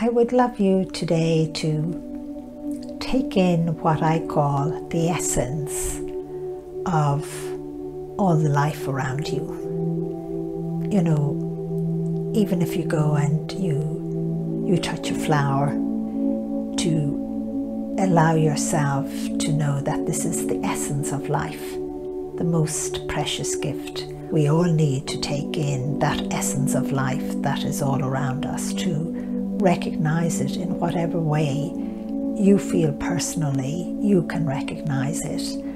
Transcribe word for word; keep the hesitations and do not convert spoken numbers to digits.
I would love you today to take in what I call the essence of all the life around you. You know, even if you go and you, you touch a flower, to allow yourself to know that this is the essence of life, the most precious gift. We all need to take in that essence of life that is all around us, to recognize it in whatever way you feel personally you can recognize it,